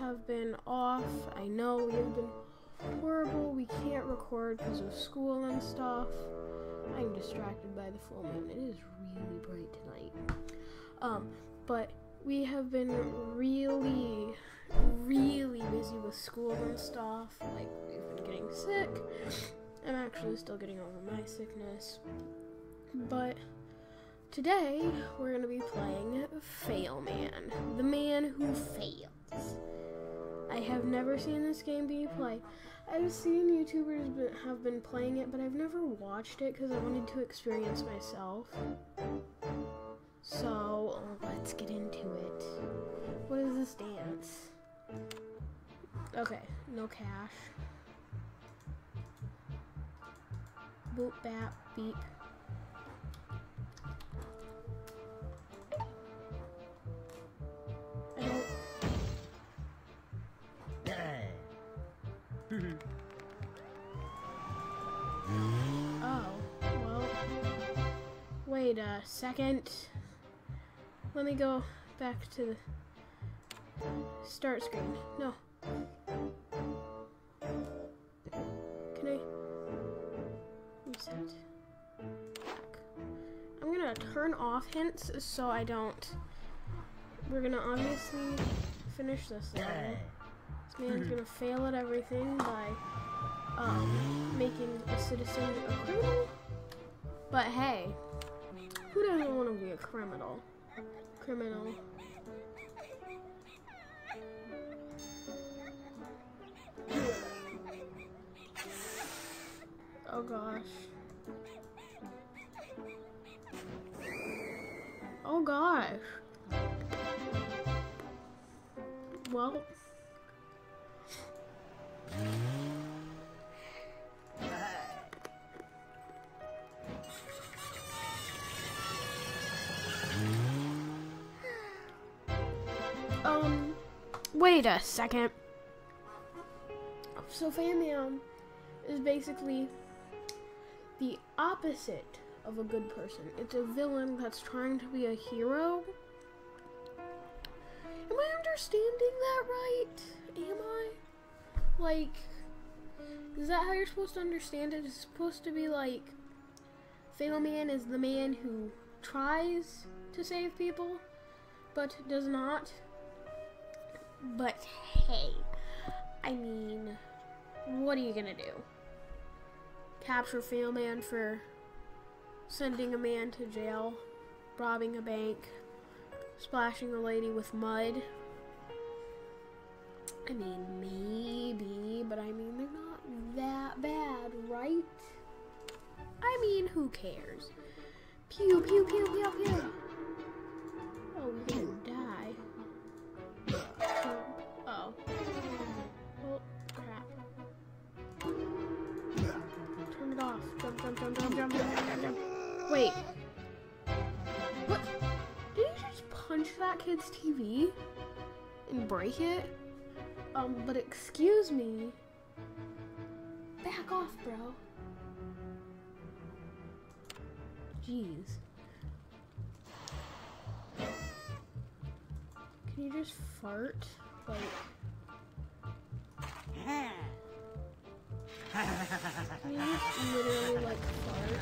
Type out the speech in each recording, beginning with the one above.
have been off. I know we have been horrible. We can't record because of school and stuff. I'm distracted by the full moon. It is really bright tonight. But we have been really busy with school and stuff. Like, we've been getting sick. I'm actually still getting over my sickness. But today, we're going to be playing Fail Man, the man who fails. I have never seen this game be played. I've seen YouTubers have been playing it, but I've never watched it because I wanted to experience myself. So, let's get into it. What is this dance? Okay, no cash. Boop, bap, beep. Oh, well, wait a second. Let me go back to the start screen. No. Can I reset? Back. I'm gonna turn off hints so I don't. We're gonna obviously finish this level. This man's gonna fail at everything by making a citizen a criminal. But hey, who doesn't want to be a criminal? Oh gosh. Oh gosh. Well. Wait a second. So Fail Man is basically the opposite of a good person. It's a villain that's trying to be a hero. Am I understanding that right? Am I? Like, is that how you're supposed to understand it? It's supposed to be like Fail Man is the man who tries to save people, but does not. But hey, I mean, what are you gonna do? Capture Fail Man for sending a man to jail, robbing a bank, splashing a lady with mud? I mean, maybe, but I mean, they're not that bad, right? I mean, who cares? Pew, pew, pew, pew, pew. Oh, we're gonna die. Oh. Oh, crap. Turn it off. Jump, jump, jump, jump, jump, jump, jump, jump. Wait. What? Did you just punch that kid's TV and break it? But excuse me. Back off, bro. Jeez. Can you just fart? Like... Can you just literally, like, fart?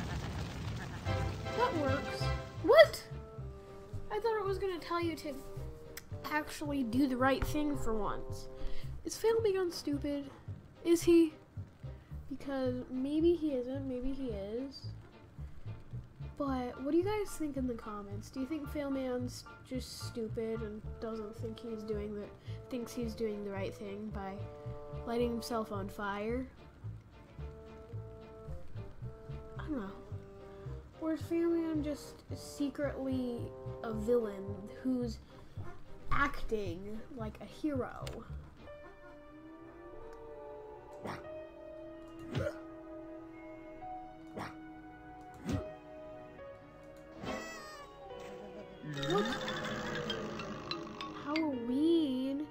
That works. What? I thought it was gonna tell you to actually do the right thing for once. Is Fail Man stupid? Is he? Because maybe he isn't, maybe he is. But what do you guys think in the comments? Do you think Fail Man's just stupid and doesn't think thinks he's doing the right thing by lighting himself on fire? I don't know. Or is Fail Man just secretly a villain who's acting like a hero? What? Halloween?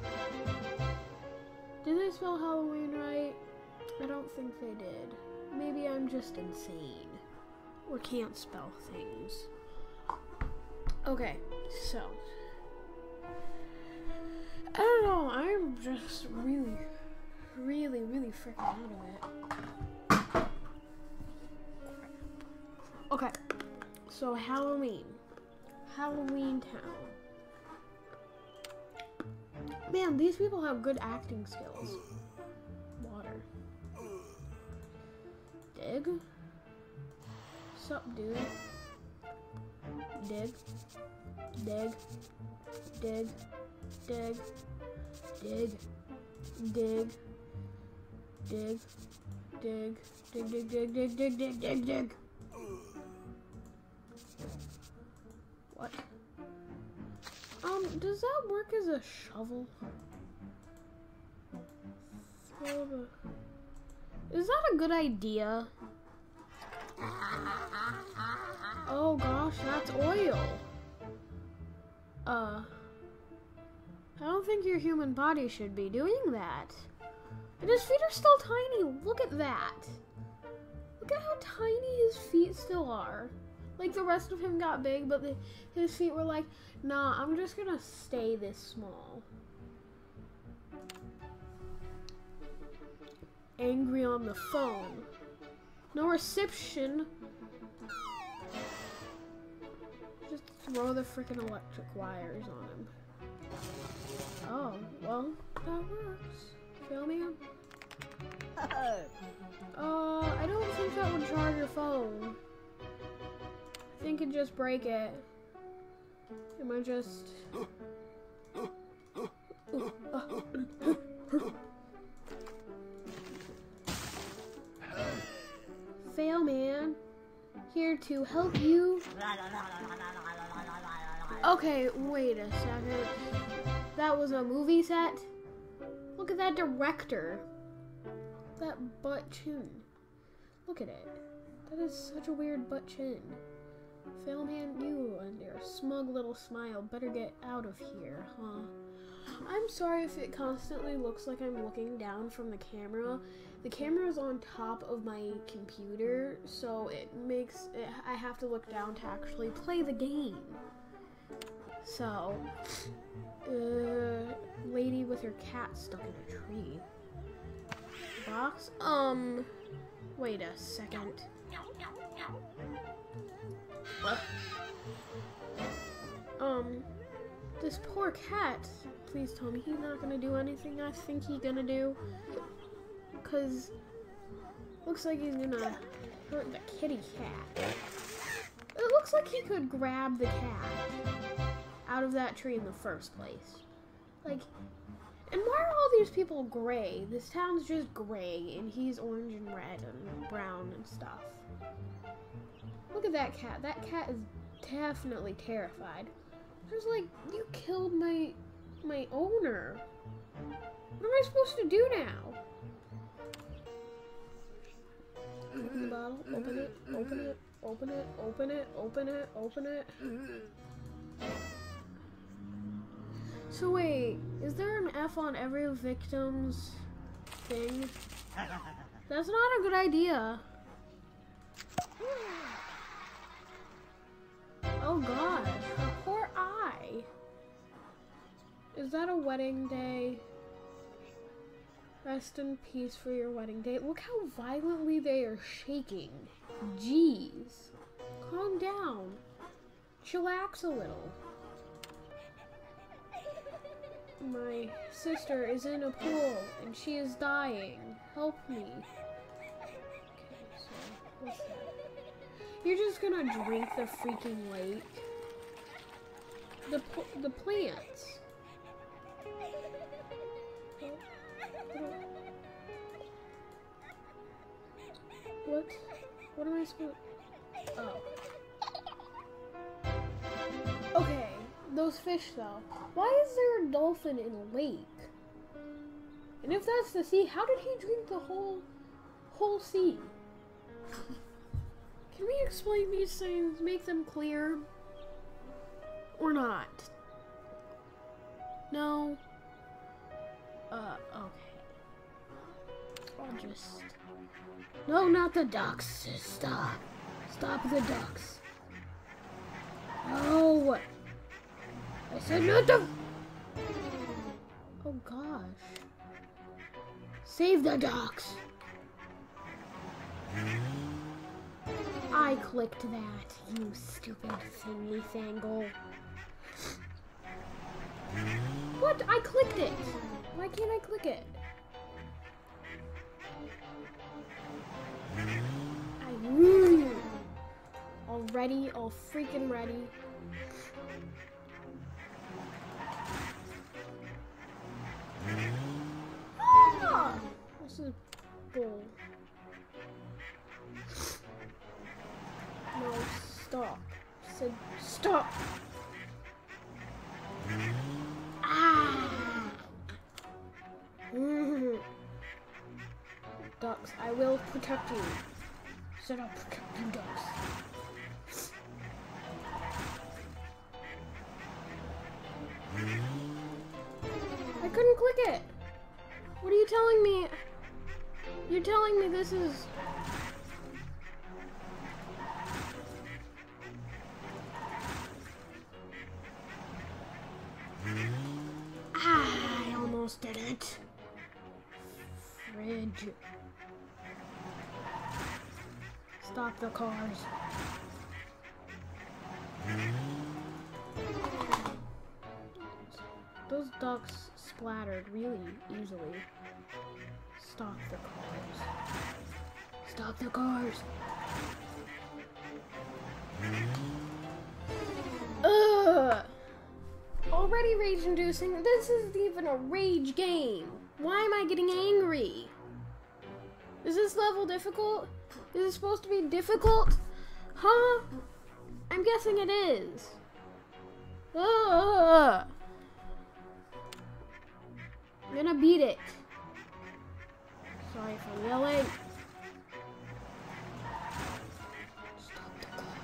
Did they spell Halloween right? I don't think they did. Maybe I'm just insane. Or can't spell things. Okay, so I don't know, I'm just really freaking out of it. Okay, so Halloween Town. Man, these people have good acting skills. Water. Dig. Sup, dude? Dig. Dig. Dig. Dig. Dig. Dig. Dig. Dig. Dig. Dig. Dig. Dig. Dig. Dig. Dig. Dig. What? Does that work as a shovel? Is that a good idea? Oh gosh, that's oil. I don't think your human body should be doing that. And his feet are still tiny. Look at that. Look at how tiny his feet still are. Like, the rest of him got big, but his feet were like, nah, I'm just gonna stay this small. Angry on the phone. No reception. Just throw the freaking electric wires on him. Oh, well, that works. Feel me? I don't think that would charge your phone. I think it'd just break it. Am I just... Fail man. Here to help you. Okay, wait a second. That was a movie set? Look at that director. That butt chin. Look at it. That is such a weird butt chin. Failman, you and your smug little smile better get out of here, huh? I'm sorry if it constantly looks like I'm looking down from the camera. The camera is on top of my computer, so it makes it, I have to look down to actually play the game. So, lady with her cat stuck in a tree. Box? Wait a second. What? This poor cat, please tell me he's not gonna do anything I think he's gonna do. Cause, looks like he's gonna hurt the kitty cat. It looks like he could grab the cat out of that tree in the first place. Like, and why are all these people gray? This town's just gray, and he's orange and red and brown and stuff. Look at that cat. That cat is definitely terrified. I was like, you killed my owner. What am I supposed to do now? Open the bottle. Open it. Open it. Open it. Open it. Open it. Open it. So wait, is there an F on every victim's thing? That's not a good idea. Oh gosh, her poor eye. Is that a wedding day? Rest in peace for your wedding day. Look how violently they are shaking. Jeez. Calm down. Chillax a little. My sister is in a pool and she is dying. Help me. Okay, so what's that? You're just gonna drink the freaking lake. The plants. What am I supposed? Oh. Okay, those fish though. Why is there a dolphin in a lake? And if that's the sea, how did he drink the whole sea? Can we explain these things, make them clear? Or not? No? Okay. I'll just... No, not the ducks. Stop. Stop the ducks. No! I said not the... Oh gosh. Save the ducks! I clicked that, you stupid thingy fangle. What? I clicked it! Why can't I click it? Already, all freaking ready. Ah! This is bull. No, stop. I said stop. Ah! Ducks, I will protect you. Said I'll protect you, ducks. I couldn't click it. What are you telling me? You're telling me this is... I almost did it. Fridge. Stop the cars. Those ducks splattered really easily. Stop the cars. Stop the cars. Ugh! Already rage-inducing. This isn't even a rage game. Why am I getting angry? Is this level difficult? Is it supposed to be difficult? Huh? I'm guessing it is. Ugh! I'm gonna beat it. Sorry if I'm yelling. Stop the car.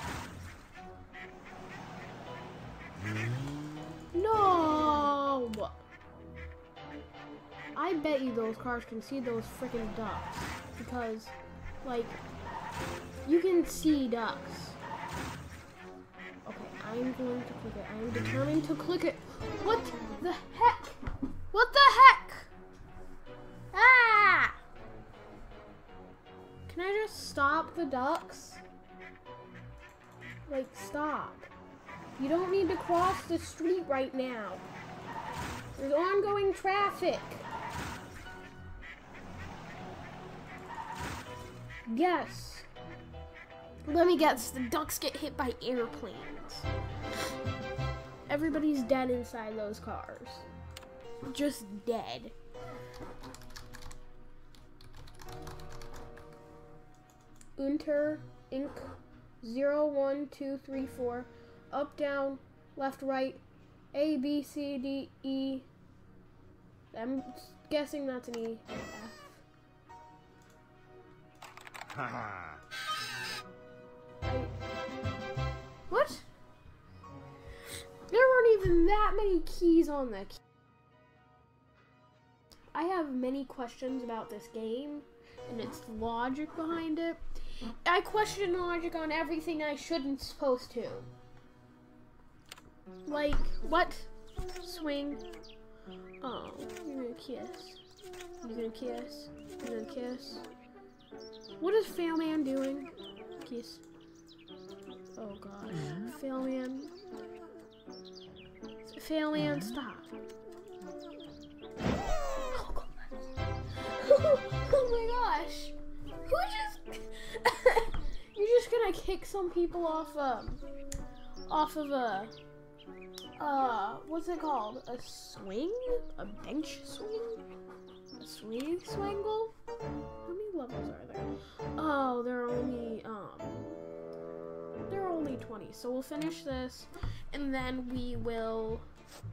No! I bet you those cars can see those freaking ducks. Because, like, you can see ducks. Okay, I'm going to click it. I am determined to click it. What the heck? What the heck? Ah! Can I just stop the ducks? Like, stop. You don't need to cross the street right now. There's ongoing traffic. Yes. Let me guess, the ducks get hit by airplanes. Everybody's dead inside those cars. Just dead. Unter Inc. 0, 1, 2, 3, 4. Up, down, left, right. A, B, C, D, E. I'm guessing that's an E. F. What? There weren't even that many keys on the key. I have many questions about this game and its logic behind it. I question logic on everything I shouldn't supposed to. Like, what? Swing. Oh, you're gonna kiss. You're gonna kiss. You're gonna kiss. What is Failman doing? Kiss. Oh gosh. Failman. Failman, stop. Oh god. Oh my gosh. Who just... You're just gonna kick some people off of a... what's it called? A swing? A bench swing? A swing swangle? How many levels are there? Oh, there are only 20. So we'll finish this, and then we will,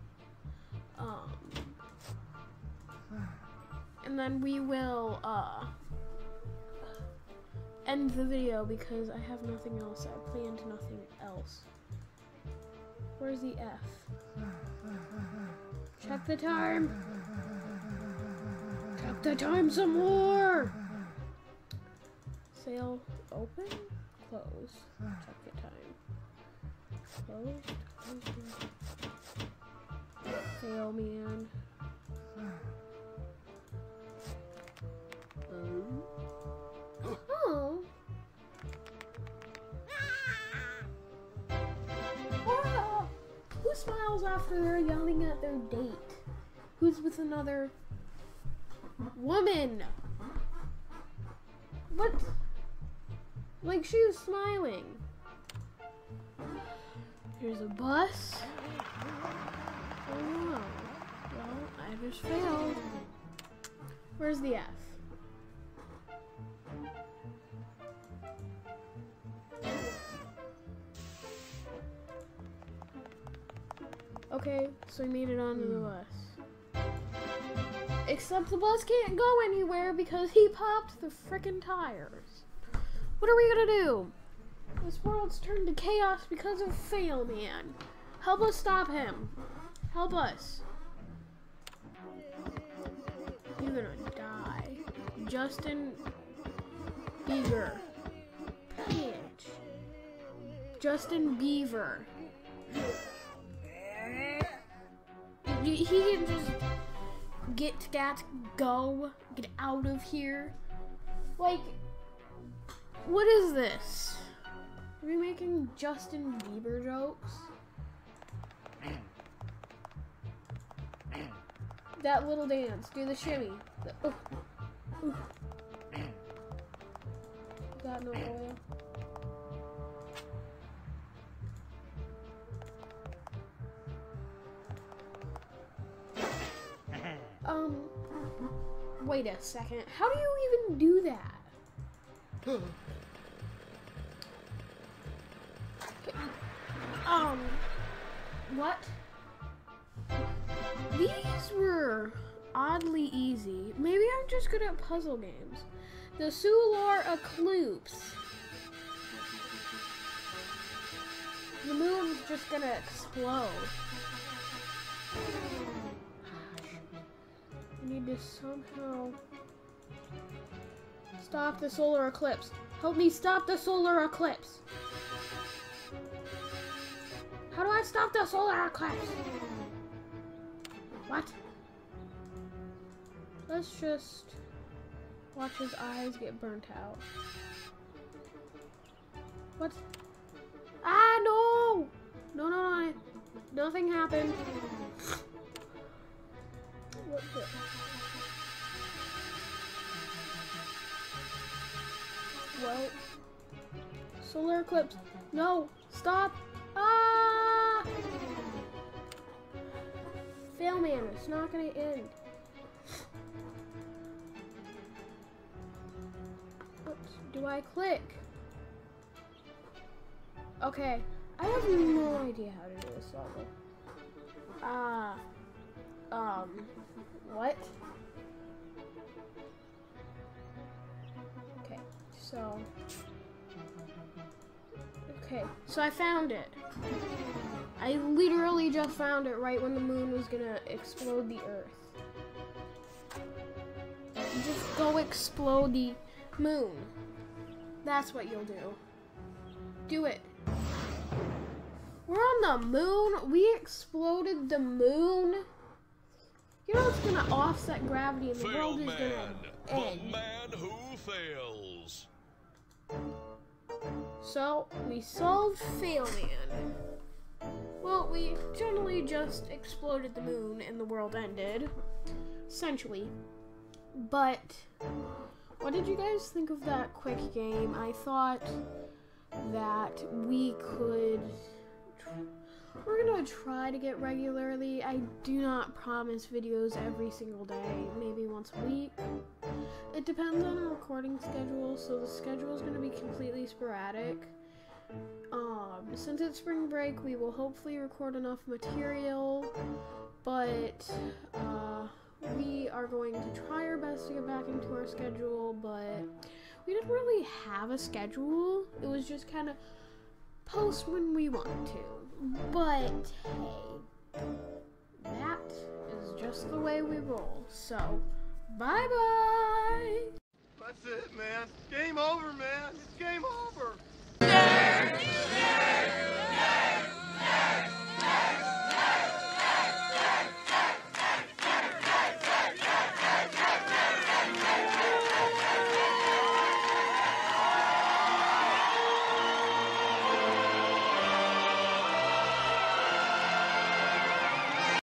end the video because I have nothing else. I planned nothing else. Where's the F? Check the time. Check the time some more. Sail open, close. Check the time. Closed. Failman. after they're yelling at their date, who's with another woman. What? Like, she was smiling. Here's a bus. Oh no. Well, I just failed. Where's the F? Okay, so we made it onto the bus. Except the bus can't go anywhere because he popped the frickin' tires. What are we gonna do? This world's turned to chaos because of Fail Man. Help us stop him. Help us. You're gonna die. Justin Bieber. Bitch. Justin Beaver. He can just get out of here. Like, what is this? Are we making Justin Bieber jokes? That little dance, do the shimmy. Got no oil. Wait a second. How do you even do that? What? These were oddly easy. Maybe I'm just good at puzzle games. The solar eclipse. The moon's just gonna explode. I need to somehow stop the solar eclipse. Help me stop the solar eclipse. How do I stop the solar eclipse? What? Let's just watch his eyes get burnt out. What? Ah, no! No. Nothing happened. What's it? Well, solar eclipse. No, stop. Ah! Fail Man, it's not gonna end. Oops, do I click? Okay, I have no idea how to do this level. What? Okay, so I found it. I literally just found it right when the moon was gonna explode the Earth. Just go explode the moon. That's what you'll do. Do it. We're on the moon? We exploded the moon? You know it's gonna offset gravity and the world is gonna end. The man who fails. So, we solved Fail Man. Well, we generally just exploded the moon and the world ended. Essentially. But, what did you guys think of that quick game? I thought that we're gonna try to get regularly. I do not promise videos every single day, maybe once a week. It depends on our recording schedule, so the schedule is gonna be completely sporadic. Since it's spring break, we will hopefully record enough material, but we are going to try our best to get back into our schedule, but we didn't really have a schedule. It was just kind of post when we want to. But hey, that is just the way we roll. So, bye-bye! That's it, man. Game over, man.